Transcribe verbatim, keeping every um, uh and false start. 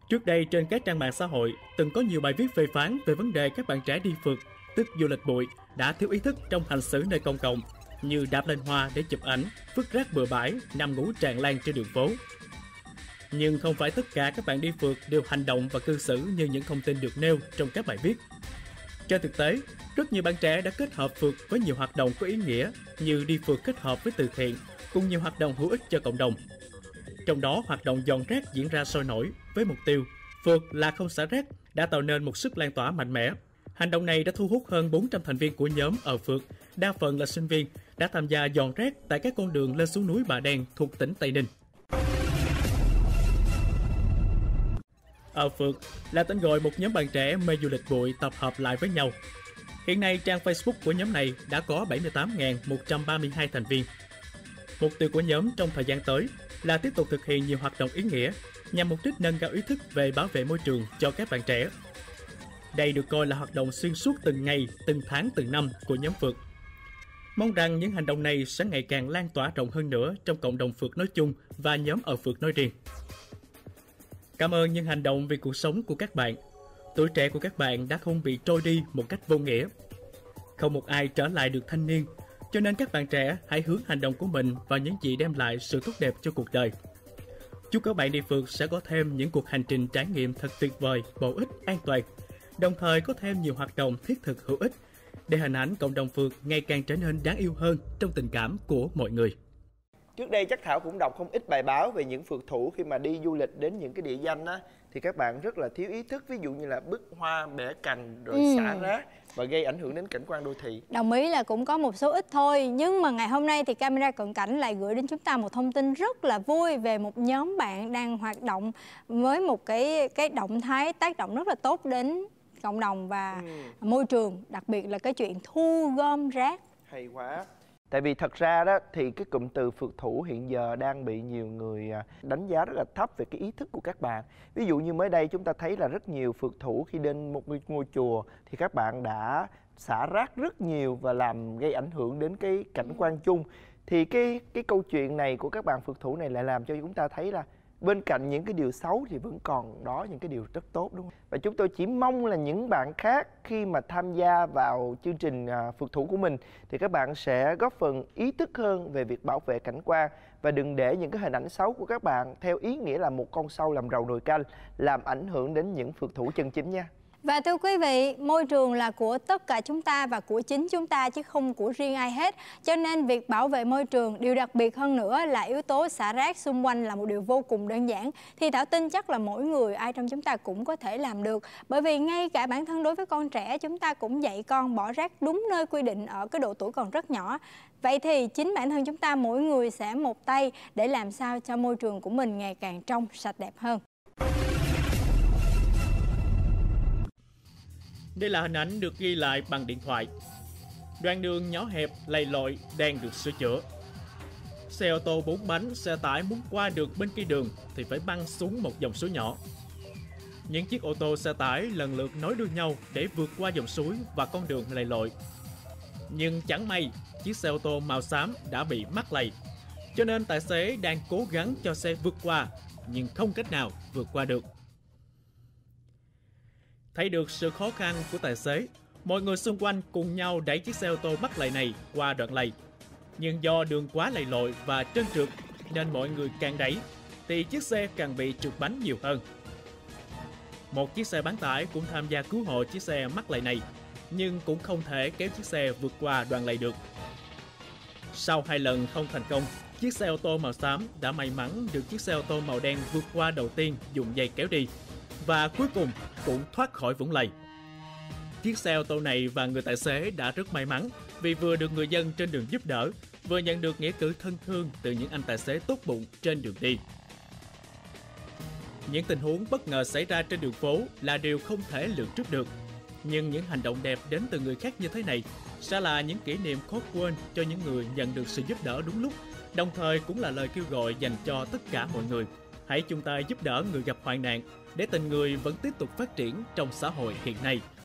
Trước đây trên các trang mạng xã hội từng có nhiều bài viết phê phán về vấn đề các bạn trẻ đi phượt, tức du lịch bụi, đã thiếu ý thức trong hành xử nơi công cộng, như đạp lên hoa để chụp ảnh, vứt rác bừa bãi, nằm ngủ tràn lan trên đường phố. Nhưng không phải tất cả các bạn đi phượt đều hành động và cư xử như những thông tin được nêu trong các bài viết. Trên thực tế, rất nhiều bạn trẻ đã kết hợp phượt với nhiều hoạt động có ý nghĩa như đi phượt kết hợp với từ thiện, cùng nhiều hoạt động hữu ích cho cộng đồng. Trong đó, hoạt động dọn rác diễn ra sôi nổi với mục tiêu phượt là không xả rác đã tạo nên một sức lan tỏa mạnh mẽ. Hành động này đã thu hút hơn bốn trăm thành viên của nhóm ở phượt, đa phần là sinh viên, đã tham gia dọn rác tại các con đường lên xuống núi Bà Đen thuộc tỉnh Tây Ninh. Ở phượt là tên gọi một nhóm bạn trẻ mê du lịch bụi tập hợp lại với nhau. Hiện nay, trang Facebook của nhóm này đã có bảy mươi tám nghìn một trăm ba mươi hai thành viên. Mục tiêu của nhóm trong thời gian tới là tiếp tục thực hiện nhiều hoạt động ý nghĩa nhằm mục đích nâng cao ý thức về bảo vệ môi trường cho các bạn trẻ. Đây được coi là hoạt động xuyên suốt từng ngày, từng tháng, từng năm của nhóm phượt. Mong rằng những hành động này sẽ ngày càng lan tỏa rộng hơn nữa trong cộng đồng phượt nói chung và nhóm ở phượt nói riêng. Cảm ơn những hành động vì cuộc sống của các bạn. Tuổi trẻ của các bạn đã không bị trôi đi một cách vô nghĩa. Không một ai trở lại được thanh niên, cho nên các bạn trẻ hãy hướng hành động của mình vào những gì đem lại sự tốt đẹp cho cuộc đời. Chúc các bạn đi phượt sẽ có thêm những cuộc hành trình trải nghiệm thật tuyệt vời, bổ ích, an toàn, đồng thời có thêm nhiều hoạt động thiết thực hữu ích để hình ảnh cộng đồng phượt ngày càng trở nên đáng yêu hơn trong tình cảm của mọi người. Trước đây chắc Thảo cũng đọc không ít bài báo về những phượt thủ khi mà đi du lịch đến những cái địa danh á, thì các bạn rất là thiếu ý thức, ví dụ như là bứt hoa, bẻ cành rồi ừ. xả rác và gây ảnh hưởng đến cảnh quan đô thị. Đồng ý là cũng có một số ít thôi, nhưng mà ngày hôm nay thì camera cận cảnh lại gửi đến chúng ta một thông tin rất là vui về một nhóm bạn đang hoạt động với một cái cái động thái tác động rất là tốt đến cộng đồng và ừ. môi trường, đặc biệt là cái chuyện thu gom rác. Hay quá. Tại vì thật ra đó thì cái cụm từ phượt thủ hiện giờ đang bị nhiều người đánh giá rất là thấp về cái ý thức của các bạn. Ví dụ như mới đây chúng ta thấy là rất nhiều phượt thủ khi đến một ngôi chùa thì các bạn đã xả rác rất nhiều và làm gây ảnh hưởng đến cái cảnh quan chung. Thì cái cái câu chuyện này của các bạn phượt thủ này lại làm cho chúng ta thấy là bên cạnh những cái điều xấu thì vẫn còn đó những cái điều rất tốt, đúng không? Và chúng tôi chỉ mong là những bạn khác khi mà tham gia vào chương trình phượt thủ của mình thì các bạn sẽ góp phần ý thức hơn về việc bảo vệ cảnh quan và đừng để những cái hình ảnh xấu của các bạn theo ý nghĩa là một con sâu làm rầu nồi canh làm ảnh hưởng đến những phượt thủ chân chính nha. Và thưa quý vị, môi trường là của tất cả chúng ta và của chính chúng ta chứ không của riêng ai hết. Cho nên việc bảo vệ môi trường, điều đặc biệt hơn nữa là yếu tố xả rác xung quanh là một điều vô cùng đơn giản. Thì Thảo tin chắc là mỗi người, ai trong chúng ta cũng có thể làm được. Bởi vì ngay cả bản thân đối với con trẻ, chúng ta cũng dạy con bỏ rác đúng nơi quy định ở cái độ tuổi còn rất nhỏ. Vậy thì chính bản thân chúng ta mỗi người sẽ một tay để làm sao cho môi trường của mình ngày càng trong, sạch đẹp hơn. Đây là hình ảnh được ghi lại bằng điện thoại. Đoạn đường nhỏ hẹp, lầy lội đang được sửa chữa. Xe ô tô bốn bánh, xe tải muốn qua được bên kia đường thì phải băng xuống một dòng suối nhỏ. Những chiếc ô tô xe tải lần lượt nối đuôi nhau để vượt qua dòng suối và con đường lầy lội. Nhưng chẳng may, chiếc xe ô tô màu xám đã bị mắc lầy, cho nên tài xế đang cố gắng cho xe vượt qua, nhưng không cách nào vượt qua được. Thấy được sự khó khăn của tài xế, mọi người xung quanh cùng nhau đẩy chiếc xe ô tô mắc lầy này qua đoạn lầy. Nhưng do đường quá lầy lội và trơn trượt nên mọi người càng đẩy thì chiếc xe càng bị trượt bánh nhiều hơn. Một chiếc xe bán tải cũng tham gia cứu hộ chiếc xe mắc lầy này, nhưng cũng không thể kéo chiếc xe vượt qua đoạn lầy được. Sau hai lần không thành công, chiếc xe ô tô màu xám đã may mắn được chiếc xe ô tô màu đen vượt qua đầu tiên dùng dây kéo đi, và cuối cùng cũng thoát khỏi vũng lầy. Chiếc xe ô tô này và người tài xế đã rất may mắn vì vừa được người dân trên đường giúp đỡ, vừa nhận được nghĩa cử thân thương từ những anh tài xế tốt bụng trên đường đi. Những tình huống bất ngờ xảy ra trên đường phố là điều không thể lường trước được. Nhưng những hành động đẹp đến từ người khác như thế này sẽ là những kỷ niệm khó quên cho những người nhận được sự giúp đỡ đúng lúc, đồng thời cũng là lời kêu gọi dành cho tất cả mọi người. Hãy chung tay giúp đỡ người gặp hoạn nạn để tình người vẫn tiếp tục phát triển trong xã hội hiện nay